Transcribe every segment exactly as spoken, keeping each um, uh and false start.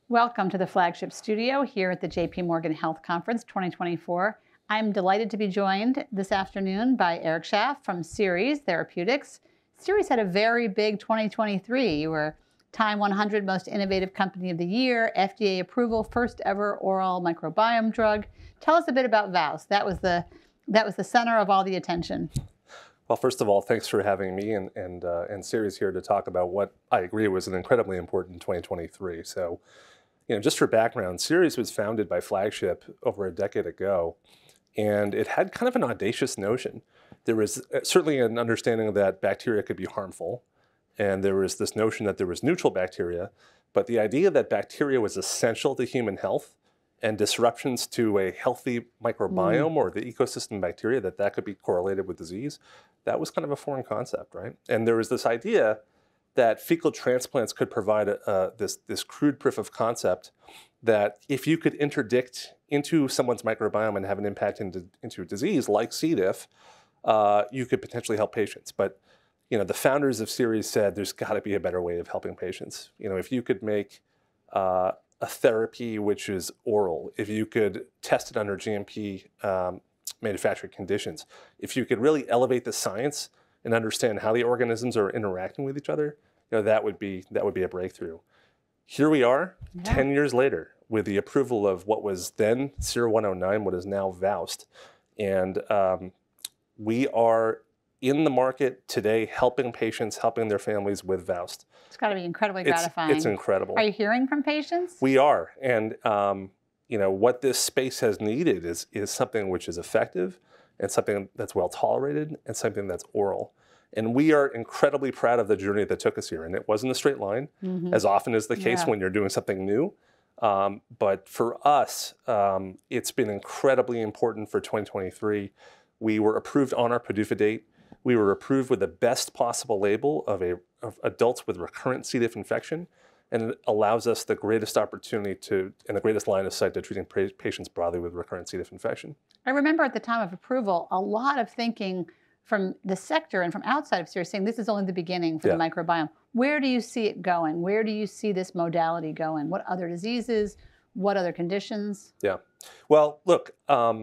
Welcome to the Flagship Studio here at the J P Morgan Health Conference twenty twenty-four. I'm delighted to be joined this afternoon by Eric Shaff from Ceres Therapeutics. Ceres had a very big twenty twenty-three. You were Time one hundred Most Innovative Company of the Year, F D A approval, first ever oral microbiome drug. Tell us a bit about V O S W T. That was the, that was the center of all the attention. Well, first of all, thanks for having me and, and, uh, and Ceres here to talk about what I agree was an incredibly important twenty twenty-three. So, you know, just for background, Ceres was founded by Flagship over a decade ago, and it had kind of an audacious notion. There was certainly an understanding that bacteria could be harmful, and there was this notion that there was neutral bacteria, but the idea that bacteria was essential to human health and disruptions to a healthy microbiome mm. or the ecosystem bacteria, that that could be correlated with disease, that was kind of a foreign concept, right? And there was this idea that fecal transplants could provide a, uh, this, this crude proof of concept that if you could interdict into someone's microbiome and have an impact into, into a disease like C. diff, uh, you could potentially help patients. But you know, the founders of Ceres said there's got to be a better way of helping patients. You know, if you could make uh, a therapy which is oral, if you could test it under G M P um, manufacturing conditions, if you could really elevate the science and understand how the organisms are interacting with each other, you know, that would be that would be a breakthrough. Here we are, yeah. ten years later, with the approval of what was then S E R one oh nine, what is now V O S W T, and um, we are in the market today, helping patients, helping their families with V O S W T. It's got to be incredibly it's, gratifying. It's incredible. Are you hearing from patients? We are, and um, you know what this space has needed is is something which is effective, and something that's well tolerated, and something that's oral. And we are incredibly proud of the journey that took us here. And it wasn't a straight line, mm-hmm. as often is the case yeah. when you're doing something new. Um, but for us, um, it's been incredibly important for twenty twenty-three. We were approved on our P D U F A date. We were approved with the best possible label of, a, of adults with recurrent C. diff infection. And it allows us the greatest opportunity to, and the greatest line of sight to treating patients broadly with recurrent C. diff infection. I remember at the time of approval, a lot of thinking from the sector and from outside of Ceres saying this is only the beginning for yeah. the microbiome. Where do you see it going? Where do you see this modality going? What other diseases? What other conditions? Yeah. Well, look, um,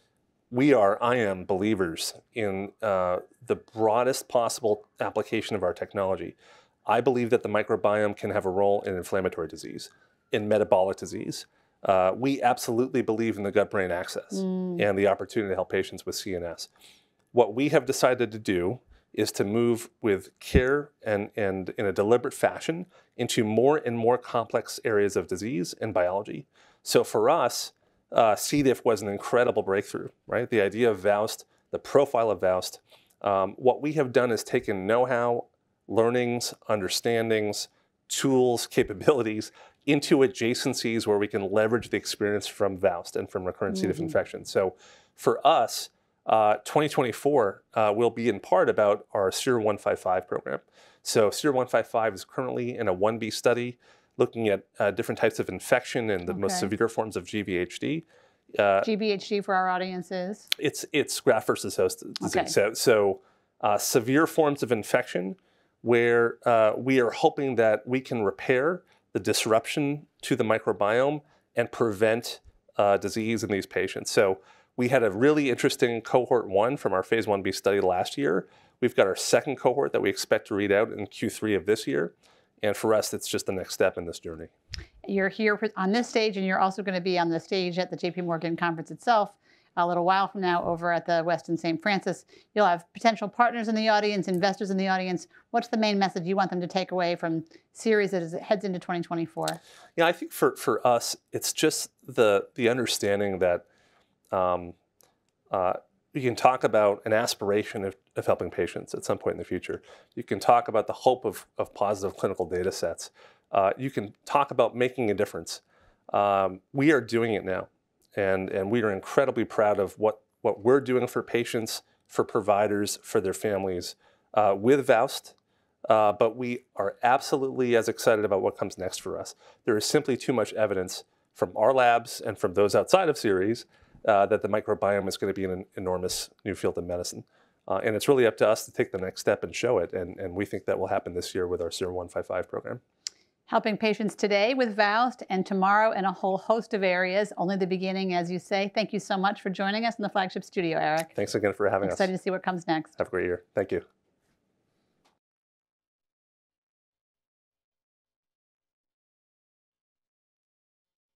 we are, I am, believers in uh, the broadest possible application of our technology. I believe that the microbiome can have a role in inflammatory disease, in metabolic disease. Uh, we absolutely believe in the gut-brain axis mm. and the opportunity to help patients with C N S. What we have decided to do is to move with care and, and in a deliberate fashion into more and more complex areas of disease and biology. So for us, uh, C. diff was an incredible breakthrough, right? The idea of V O S W T, the profile of V O S W T. Um, what we have done is taken know-how, learnings, understandings, tools, capabilities into adjacencies where we can leverage the experience from V O S W T and from recurrent mm-hmm. C. diff infection. So for us, Uh, twenty twenty-four uh, will be in part about our S E R one fifty-five program. So S E R one fifty-five is currently in a one B study looking at uh, different types of infection and the okay. most severe forms of G V H D. Uh, G V H D for our audiences? It's, it's graft versus host disease. Okay. So, so uh, severe forms of infection where uh, we are hoping that we can repair the disruption to the microbiome and prevent uh, disease in these patients. So we had a really interesting cohort one from our phase one B study last year. We've got our second cohort that we expect to read out in Q three of this year. And for us, it's just the next step in this journey. You're here on this stage, and you're also going to be on the stage at the J P Morgan conference itself a little while from now over at the Westin Saint Francis. You'll have potential partners in the audience, investors in the audience. What's the main message you want them to take away from Ceres as it heads into twenty twenty-four? Yeah, I think for, for us, it's just the, the understanding that Um, uh, you can talk about an aspiration of, of helping patients at some point in the future. You can talk about the hope of, of positive clinical data sets. Uh, you can talk about making a difference. Um, we are doing it now, and, and we are incredibly proud of what, what we're doing for patients, for providers, for their families uh, with V O S W T. Uh, but we are absolutely as excited about what comes next for us. There is simply too much evidence from our labs and from those outside of Ceres Uh, that the microbiome is going to be an enormous new field of medicine. Uh, and it's really up to us to take the next step and show it. And, and we think that will happen this year with our S E R one fifty-five program. Helping patients today with V O S T and tomorrow in a whole host of areas. Only the beginning, as you say. Thank you so much for joining us in the Flagship studio, Eric. Thanks again for having I'm us. excited to see what comes next. Have a great year. Thank you.